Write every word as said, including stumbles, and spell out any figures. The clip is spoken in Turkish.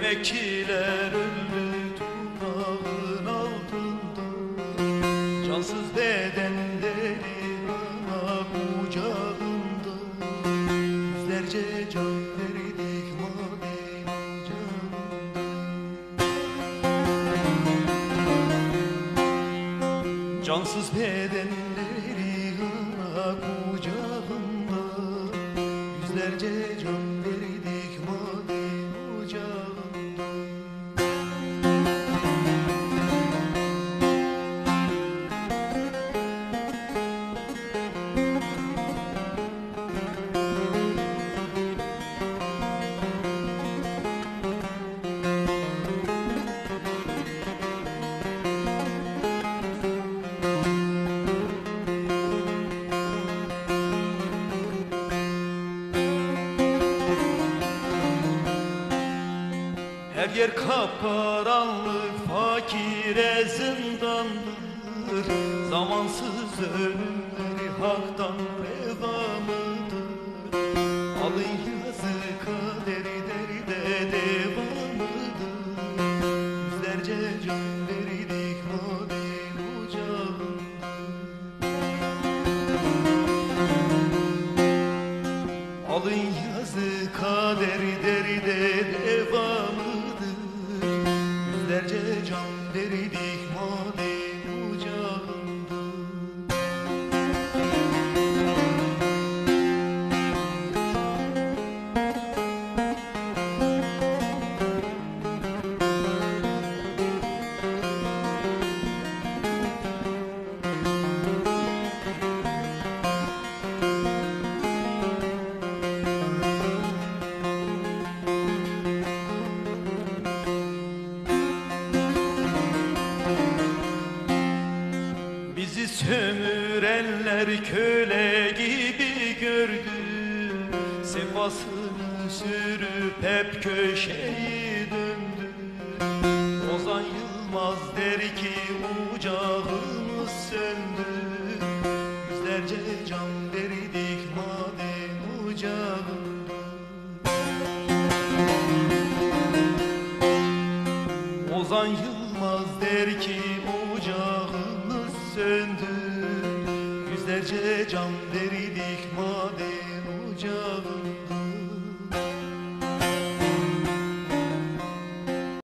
Yürekçiler öldü toprağın altında, cansız bedenleri ana kucağında. Yüzlerce can verdik maden ocağında. Cansız bedenleri ana kucağında. Yüzlerce can verdik maden ocağında. Her yer kaparanlık, fakire zindandır. Zamansız ölümleri haktan revamıdır. Alın yazı kaderi derde devamıdır. Yüzlerce can verdik maden ocağında. Alın yazı kaderi derde devamıdır. Yüzlerce can verdik maden ocağında. Bizi sömürenler köle gibi gördü. Sefasını sürüp hep köşeyi döndü. Ozan Yılmaz der ki ocağımız söndü. Yüzlerce can verdik maden ocağında. Ozan Yılmaz der ki ocağımız söndü. Yüzlerce can verdik maden ocağında.